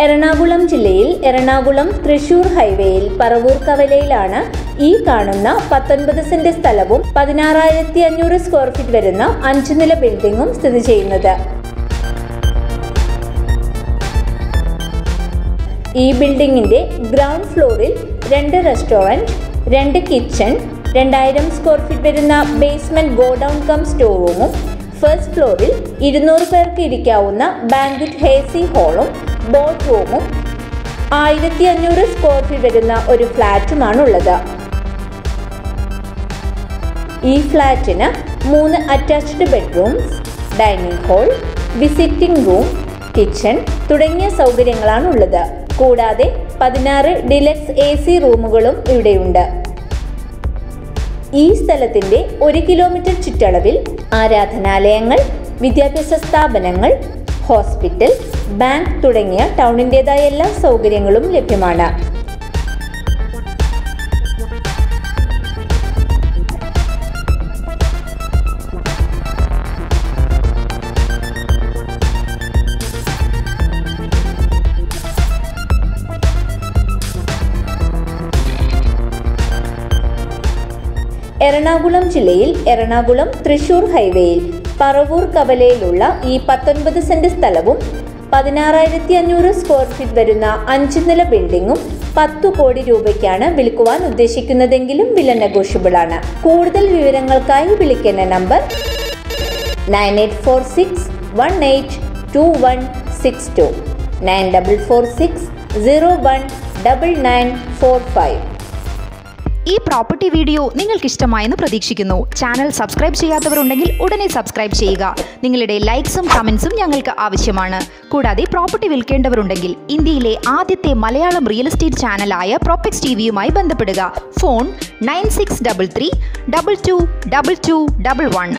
എറണാകുളം ജില്ലയിൽ എറണാകുളം തൃശൂർ ഹൈവേയിൽ പറവൂർ കവലയിലാണ് ഈ കാണുന്ന 19 സെന്റ് സ്ഥലവും 16,500 സ്ക്വയർ ഫീറ്റ് വരുന്ന 5 നില ബിൽഡിംഗും സ്ഥിതി ചെയ്യുന്നത്. ഈ ബിൽഡിംഗിന്റെ ഗ്രൗണ്ട് ഫ്ലോറിൽ 2 റെസ്റ്റോറന്റ്, 2 കിച്ചൺ, 2000 സ്ക്വയർ ഫീറ്റ് വരുന്ന ബേസ്മെന്റ് ഗോഡൌൺ കം സ്റ്റോർ റൂമും, ഫസ്റ്റ് ഫ്ലോറിൽ 200 പേർക്ക് ഇരിക്കാവുന്ന ബാങ്ക്വറ്റ് ഹേസി ഹാളും ബോർഡ് റൂമും 1500 സ്ക്വയർ ഫീറ്റ് വരുന്ന ഒരു ഫ്ലാറ്റുമാണുള്ളത്. ഈ ഫ്ലാറ്റിന് 3 attached bedrooms, dining hall, visiting room, kitchen തുടങ്ങിയ സൗകര്യങ്ങളാണുള്ളത്. കൂടാതെ 16 ഡിലക്സ് AC റൂമുകളും ഇവിടെയുണ്ട്. ഈ സ്ഥലത്തിന്റെ 1 കിലോമീറ്റർ ചുറ്റളവിൽ ആരാധനാലയങ്ങൾ, വിദ്യാഭ്യാസ സ്ഥാപനങ്ങൾ, ഹോസ്പിറ്റൽ, ബാങ്ക് തുടങ്ങിയ ടൗണിൻ്റെതായ എല്ലാ സൗകര്യങ്ങളും ലഭ്യമാണ്. എറണാകുളം ജില്ലയിൽ എറണാകുളം തൃശൂർ ഹൈവേയിൽ പറവൂർ കവലയിലുള്ള ഈ 19 സെന്റ് സ്ഥലവും 16,500 സ്ക്വയർ ഫീറ്റ് വരുന്ന 5 നില ബിൽഡിംഗും 10 കോടി രൂപയ്ക്കാണ് വിൽക്കുവാൻ ഉദ്ദേശിക്കുന്നതെങ്കിലും വില നെഗോഷ്യബിൾ ആണ്. കൂടുതൽ വിവരങ്ങൾക്കായി വിളിക്കേണ്ട നമ്പർ 9846182162 9446019945. ഈ പ്രോപ്പർട്ടി വീഡിയോ നിങ്ങൾക്ക് ഇഷ്ടമായെന്ന് പ്രതീക്ഷിക്കുന്നു. ചാനൽ സബ്സ്ക്രൈബ് ചെയ്യാത്തവരുണ്ടെങ്കിൽ ഉടനെ സബ്സ്ക്രൈബ് ചെയ്യുക. നിങ്ങളുടെ ലൈക്സും കമൻസും ഞങ്ങൾക്ക് ആവശ്യമാണ്. കൂടാതെ പ്രോപ്പർട്ടി വിൽക്കേണ്ടവരുണ്ടെങ്കിൽ ഇന്ത്യയിലെ ആദ്യത്തെ മലയാളം റിയൽ എസ്റ്റേറ്റ് ചാനലായ പ്രോപെക്സ് ടിവിയുമായി ബന്ധപ്പെടുക. ഫോൺ 9633 222211.